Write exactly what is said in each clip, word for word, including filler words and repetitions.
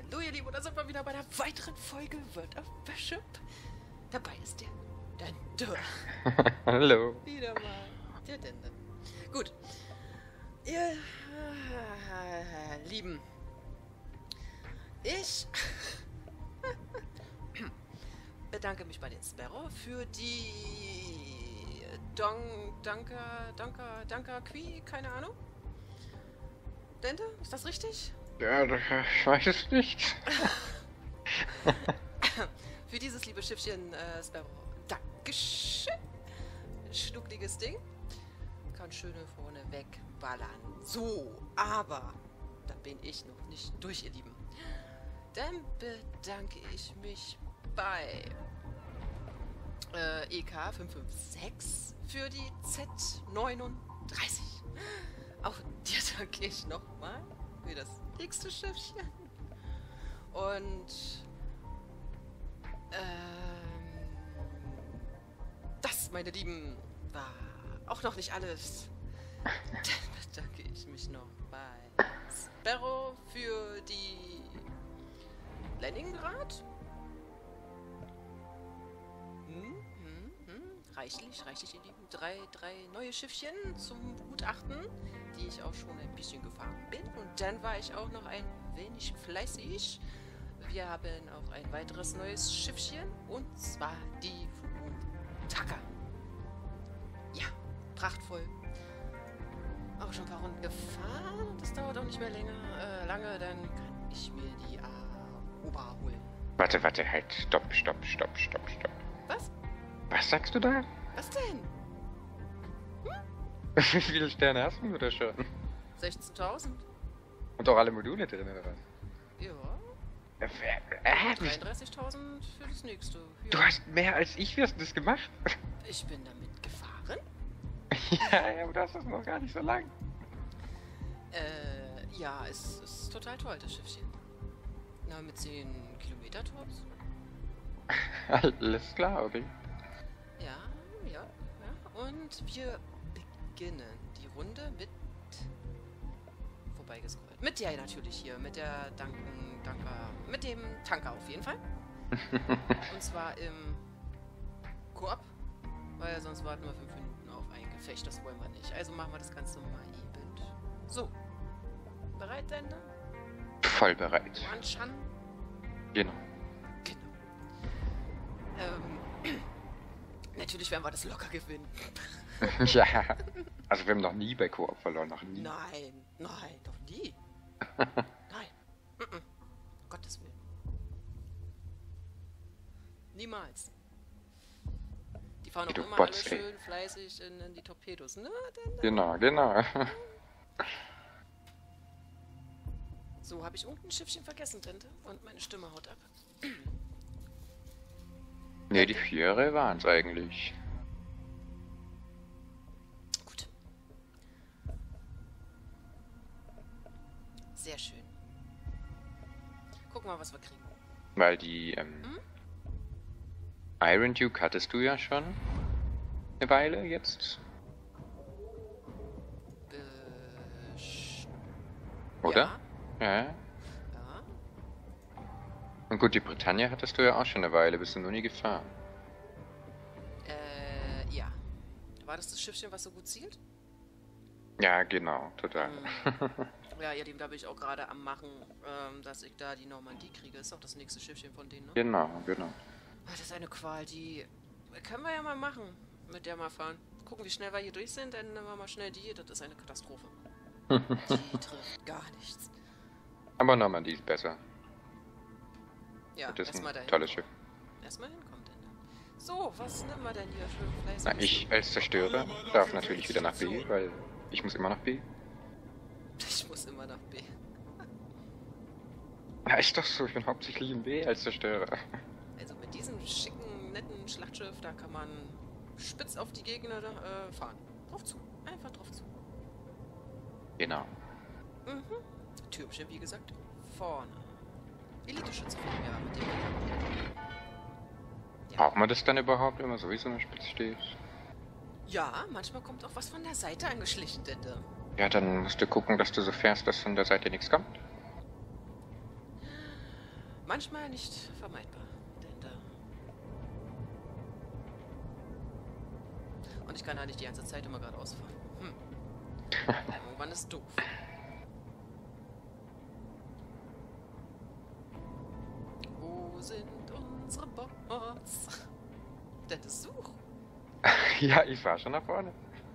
Hallo ihr Lieben, und da sind wir wieder bei einer weiteren Folge World of Warship. Dabei ist der Dente. Hallo. Wieder mal der Dente. Gut. Ihr äh, Lieben, ich bedanke mich bei den Sparrow für die Don, Danka, Danka, Danka Qui, keine Ahnung. Dente, ist das richtig? Ja, ich weiß es nicht. Für dieses liebe Schiffchen, äh, Sparrow. Dankeschön. Schnuckliges Ding. Kann schöne vorne wegballern. So, aber da bin ich noch nicht durch, ihr Lieben. Dann bedanke ich mich bei äh, E K fünf fünf sechs für die Z neununddreißig. Auch dir danke ich nochmal für das nächste Schiffchen. Und ähm, das, meine Lieben, war auch noch nicht alles. Dann bedanke ich mich noch bei Sparrow für die Leningrad. Hm, hm, hm. Reichlich, reichlich, ihr Lieben. Drei, drei neue Schiffchen zum Begutachten, die ich auch schon ein bisschen gefahren bin. Und dann war ich auch noch ein wenig fleißig. Wir haben auch ein weiteres neues Schiffchen, und zwar die Taka. Ja, prachtvoll. Auch schon ein paar Runden gefahren, und das dauert auch nicht mehr länger, äh, lange, dann kann ich mir die Aoba holen. Warte, warte, halt. Stopp, stopp, stopp, stopp, stopp. Was? Was sagst du da? Was denn? Wie viele Sterne hast du da schon? sechzehntausend? Und auch alle Module drin, oder was? Ja. Äh, äh, dreiunddreißigtausend für das nächste. Ja. Du hast mehr als ich, wie hast du das gemacht? Ich bin damit gefahren. Ja, ja, aber du hast das noch gar nicht so lang. Äh, ja, es ist total toll, das Schiffchen. Na, mit zehn Kilometer Tops. Alles klar, okay. Ja, ja, ja. Und wir beginnen die Runde mit... vorbeigescrollt. Mit der natürlich hier, mit der Danken, Danker, mit dem Tanker auf jeden Fall. Und zwar im Koop, weil sonst warten wir fünf Minuten auf ein Gefecht, das wollen wir nicht. Also machen wir das Ganze mal eben. So. Bereit, denn? Voll bereit. Anschauen. Genau. Genau. Ähm, natürlich werden wir das locker gewinnen. Ja. Also wir haben noch nie bei Koop verloren, noch nie. Nein, nein, doch nie. Nein. Mm -mm. Gottes Willen. Niemals. Die fahren auch Du immer Bots, alle ey. schön fleißig in, in die Torpedos. Ne? Denn, Genau, genau. so, habe ich irgendein Schiffchen vergessen, Tinte? Und meine Stimme haut ab. Ne, die Viere waren es eigentlich. Gut. Sehr schön. Gucken wir mal, was wir kriegen. Weil die ähm, Hm? Iron Duke hattest du ja schon eine Weile jetzt, Besch oder? Ja. Ja. Ja. Und gut, die Bretagne hattest du ja auch schon eine Weile, bist du nur nie gefahren. Äh, ja. War das das Schiffchen, was so gut zielt? Ja, genau, total. Hm. Ja, ihr Lieben, da bin ich auch gerade am machen, ähm, dass ich da die Normandie kriege. Ist auch das nächste Schiffchen von denen, ne? Genau, genau. Ach, das ist eine Qual, die können wir ja mal machen, mit der mal fahren. Gucken, wie schnell wir hier durch sind, dann nehmen wir mal schnell die. Das ist eine Katastrophe. Die trifft gar nichts. Aber Normandie ist besser. Ja, Das ist erstmal ein dahin. tolles Schiff. Erstmal hinkommt denn. So, was nehmen wir denn hier für fleißig? Na, ich als Zerstörer darf natürlich wieder nach B, weil ich muss immer nach B. Ich muss immer nach B. Ja, ist doch so, ich bin hauptsächlich in B als Zerstörer. Also mit diesem schicken, netten Schlachtschiff, da kann man spitz auf die Gegner äh, fahren. Drauf zu. Einfach drauf zu. Genau. Mhm. Türmchen, wie gesagt, vorne. Elite-Schütze von mir, mit dem wir... Ja. Braucht man das dann überhaupt, wenn man sowieso in der Spitze steht? Ja, manchmal kommt auch was von der Seite angeschlichen, Dente. Ja, dann musst du gucken, dass du so fährst, dass von der Seite nichts kommt. manchmal nicht vermeidbar. Denn da... Und ich kann ja nicht die ganze Zeit immer geradeaus fahren. Hm. Irgendwann ist doof. Wo sind unsere Bots? Dennis, such! Ja, ich fahr schon nach vorne.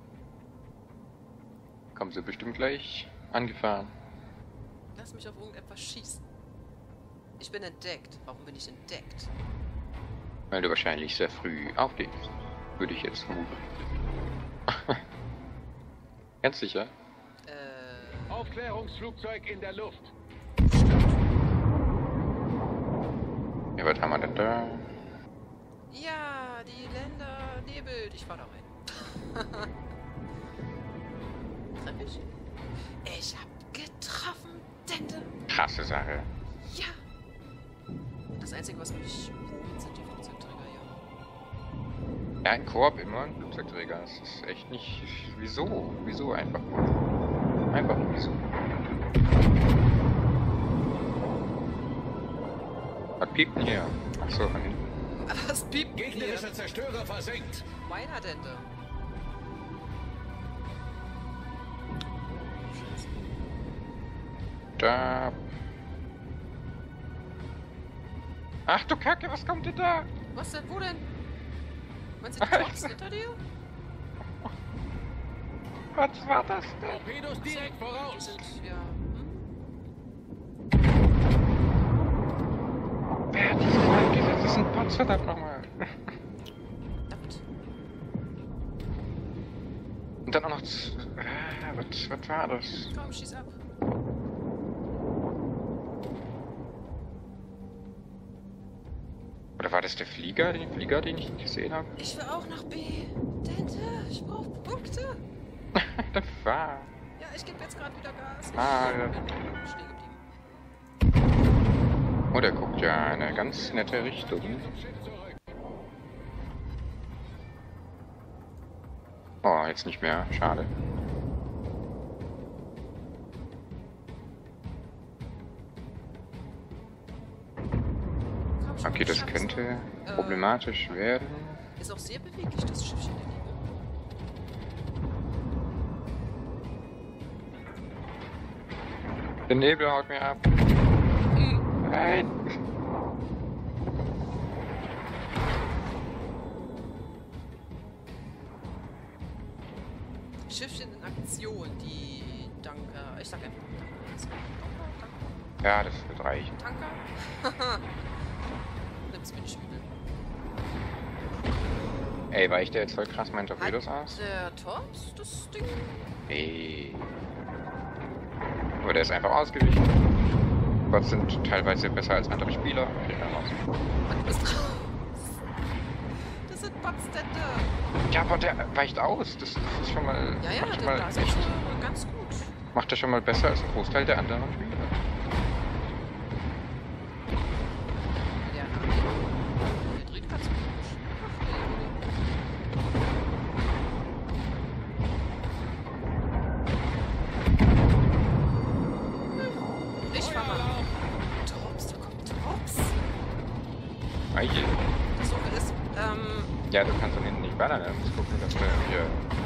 Kommen sie bestimmt gleich angefahren. Lass mich auf irgendetwas schießen. Ich bin entdeckt. Warum bin ich entdeckt? Weil du wahrscheinlich sehr früh auflegst. Würde ich jetzt vermuten. Ganz sicher. Äh... Aufklärungsflugzeug in der Luft. Ja, was haben wir denn da? Ja, die Länder nebelt. Ich fahr da rein. Treff ich? Ich hab getroffen, Dente. Krasse Sache. Ja. Das Einzige, was mich wurmt, sind die Flugzeugträger, ja. Ja, ein Koop immer ein Flugzeugträger. Das ist echt nicht... Wieso? Wieso einfach? Einfach wieso? Was piept denn hier? Achso, von hinten. Was piept hier? Gegnerischer Zerstörer versenkt. Meiner Dente. Scheiße. Da. Ach du Kacke, was kommt denn da? Was denn? Wo denn? Meinst du die Bots hinter dir? Was war das denn? Torpedos direkt Die voraus. sind, ja... Hm? Wer hat diese eingesetzt? Das sind Bots, verdammt nochmal. Verdammt. Und dann auch noch... z- Äh, was, was war das? Komm, schieß ab. Oder war das der Flieger? Den Flieger, den ich nicht gesehen habe? Ich will auch nach B. Dente, ich brauch Punkte. Der war... Ja, ich gebe jetzt gerade wieder Gas. Ich Ah, ja. bin stehen geblieben. Oh, der guckt ja in eine ganz nette Richtung. Oh, jetzt nicht mehr. Schade. Komm schon, Okay, das schaff's könnte noch. problematisch werden. Äh, ist auch sehr beweglich, das Schiffchen der Liebe. Der Nebel haut mir ab. Nein. Schiffchen in Aktion, die Danke. Ich sag einfach Tanker. Ja, das wird reichen. Tanker? Nimm's mir nicht übel. Ey, weicht der jetzt voll krass meinen Torpedos Hat aus? der Torps das Ding? Nee. Aber der ist einfach ausgewichen. Bots sind teilweise besser als andere Spieler. Steht da raus. Und du bist raus. Das sind Botstände. Ja, aber der weicht aus. Das, das ist schon mal. Ja, ja, macht schon der mal da ist echt, schon ganz gut. macht er schon mal besser als ein Großteil der anderen Spieler. Ja, der dreht ganz gut. Ach, nee, nee. Ich fahr mal. Torps, da kommt Torps. Eiche. Das Suche ist, ähm, Ja, du kannst von hinten nicht ballern. Du musst gucken, dass du hier.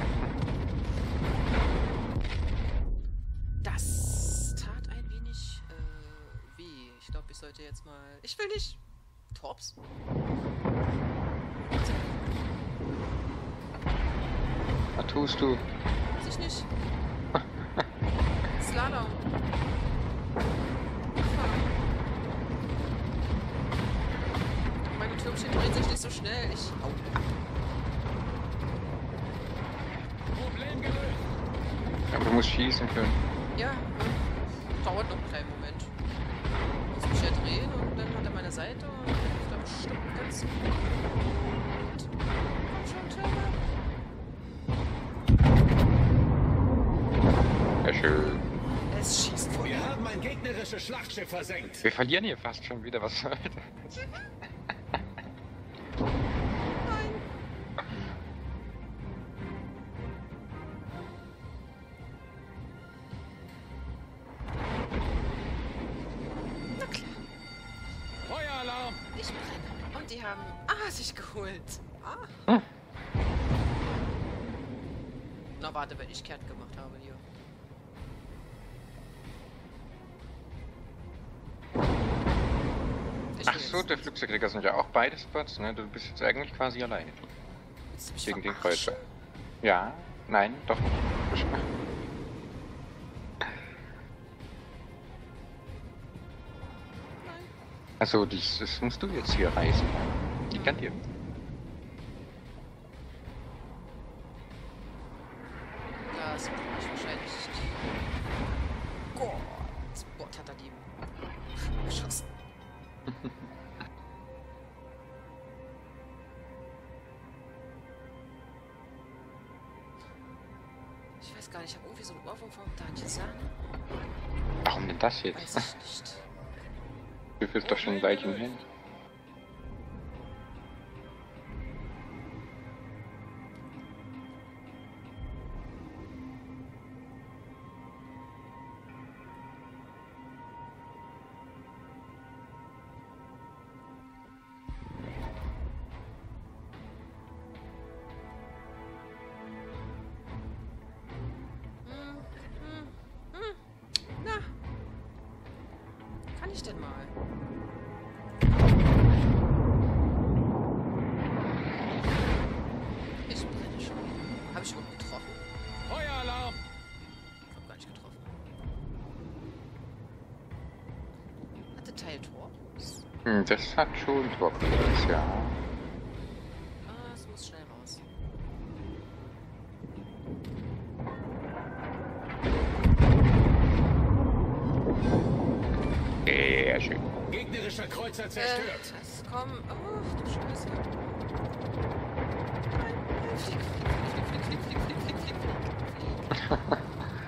das tat ein wenig, äh, weh. Ich glaube, ich sollte jetzt mal... Ich will nicht... Torps? Was tust du? Weiß ich nicht. Slalom. Meine Türmchen drehen sich nicht so schnell. Ich hau ab. Problem gelöst. Ja, du musst schießen können. Ja, dauert noch einen kleinen Moment. Muss mich ja drehen und dann hat er meine Seite und dann ist er bestimmt ganz gut. Komm schon, Türme. Ja, schön. Es schießt vor Wir mir. haben ein gegnerisches Schlachtschiff versenkt. Wir verlieren hier fast schon wieder. Was soll das? Nein. Na klar. Ich brenne. Und die haben ah, sich geholt. Ah. Hm. Na warte, wenn ich kehrt gemacht habe hier. Ich Ach will so, jetzt der nicht. Flugzeugträger sind ja auch beide Spots, ne? Du bist jetzt eigentlich quasi alleine. Willst du mich Gegen den verarschen? Kreuzer. Ja, nein, doch nicht. Nein. Also, das, das musst du jetzt hier reisen. Ich kann dir. Das bin ich wahrscheinlich. Gott, Gott hat er die geschossen. Ich weiß gar nicht, ich habe irgendwie so einen Ohrwurm vom Dajisan. Warum denn das jetzt? Weiß ich nicht. Du bist doch schon ein Weilchen hin. Hm, hm, hm. Na. Kann ich denn mal? Ich brenne schon. Habe ich überhaupt getroffen? Feueralarm! Ich habe gar nicht getroffen. Hatte Teil Tor? Hm, das hat schon Torpedos, ja. Ah, es muss schnell raus. Sehr schön. Gegnerischer Kreuzer Äh, zerstört. das komm. Oh, du Scheiße. Nein, nein, flieg, flieg, flieg, flieg, flieg, flieg, flieg, flieg, flieg, flieg.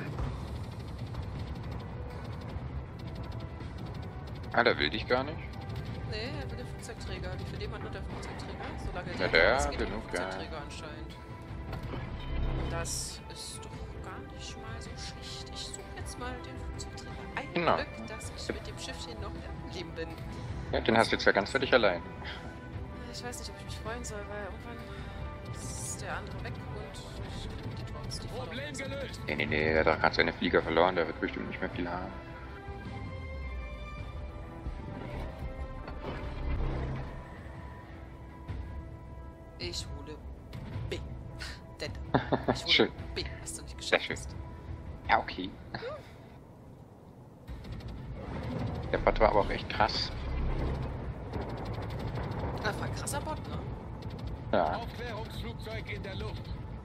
Ah, der will dich gar nicht. Nee, er will den Flugzeugträger. Wie viel jemand nur der Flugzeugträger? Solange Ja, der der ist, geht genug, der ja. Flugzeugträger anscheinend. Das ist doch gar nicht mal so schlecht. Ich suche jetzt mal den Flugzeugträger. Ein Genau. Glück, dass ich mit dem Schiffchen noch geblieben bin. Ja, den hast du jetzt ja ganz für dich allein. Ich weiß nicht, ob ich mich freuen soll, weil irgendwann ist der andere weg und ich krieg die Torps, die Problem verloren gelöst. Nee, nee, nee, der hat doch gerade seine Flieger verloren, der wird bestimmt nicht mehr viel haben. Ich hole B. Denn ich hole Schön. B, was du nicht Sehr geschafft schön. hast. Ja, okay. Der Bot war aber auch echt krass. Das war ein krasser Bot, ne? Ja. Aufklärungsflugzeug in der Luft.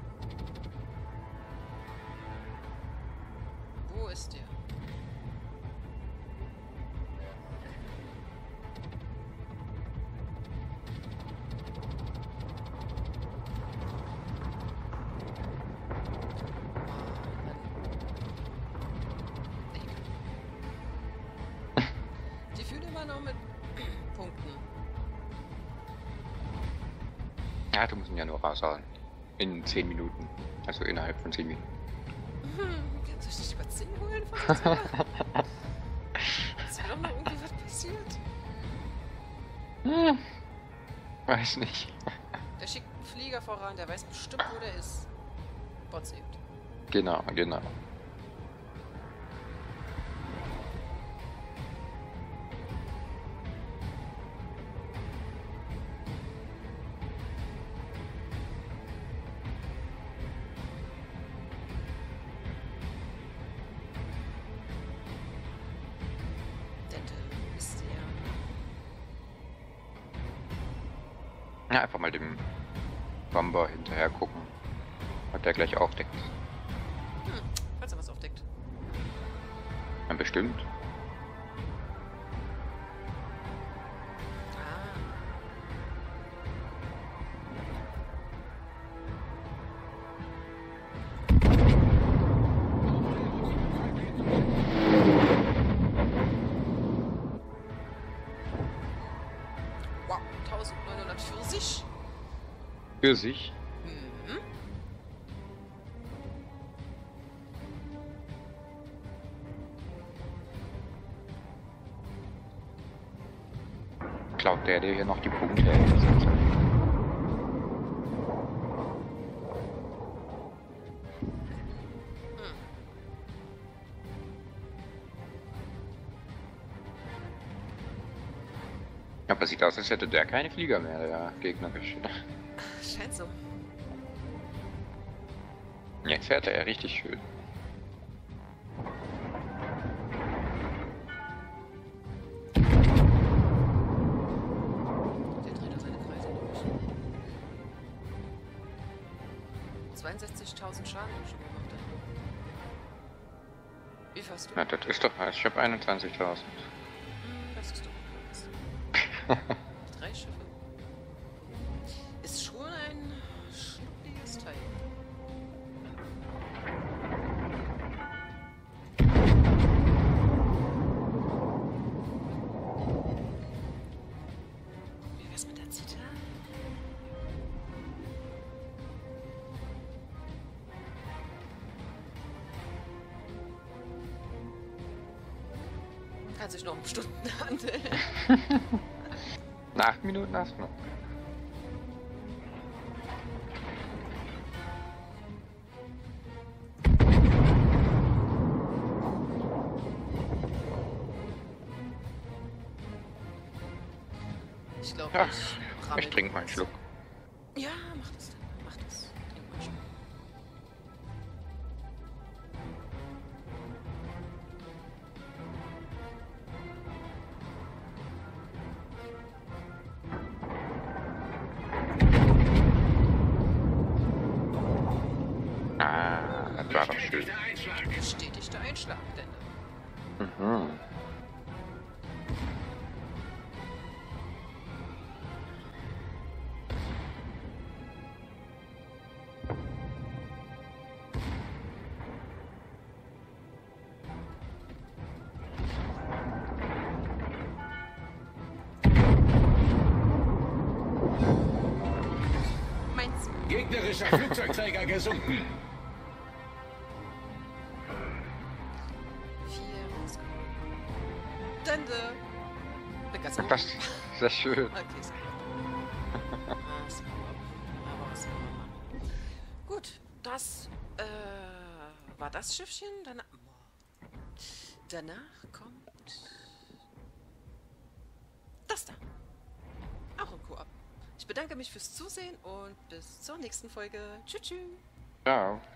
Wo ist der? Mann. Die fühlen immer noch mit Punkten. Ja, du musst ihn ja nur raushauen. In zehn Minuten. Also innerhalb von zehn Minuten. Hm, kannst du dich nicht über zehn holen von uns, oder? Ist mir doch noch irgendwie was passiert? Hm. Weiß nicht. Der schickt einen Flieger voran, der weiß bestimmt, wo der ist. Bots eben. Genau, genau. Dente ist der. Ja, einfach mal dem Bomber hinterher gucken. Hat der gleich aufdeckt. Hm, falls er was aufdeckt. Dann bestimmt. Ah. Wow, neunzehnhundertvierzig. Für sich. Mhm. klaut der dir hier noch die Punkte. Ey. Aber sieht aus, als hätte der keine Flieger mehr, der gegnerische. Scheint so. Jetzt fährt er ja richtig schön. Der dreht da seine Kreise durch. zweiundsechzigtausend Schaden hab ich schon gemacht. Wie fährst du? Ja, das ist doch was. Ich habe einundzwanzigtausend. Hm, das ist doch was. Drei Schiffe. Ist schon ein schnuckliges Teil. Wie wär's mit der Zita? Kann sich noch um Stunden handeln. Nach acht Minuten hast du noch. Ich glaube, Ja, ich rammel ich trinke mal einen kurz. Schluck. Ja, mach das dann. Mach das. Trink mal schon. Ah, das war doch schön. Der Einschlag. Bestätigter Einschlag, denn. Mhm. Meins. Gegnerischer Flugzeugträger gesunken. Vier rausgekommen. Dende. Eine ganz Das ist sehr schön. Okay, so. Ah, so. Aber was wollen wir machen? Gut, das äh, war das Schiffchen. Danach, danach kommt das da. Auch im Koop. Ich bedanke mich fürs Zusehen und bis zur nächsten Folge. Tschüss. Tschüss. Ciao.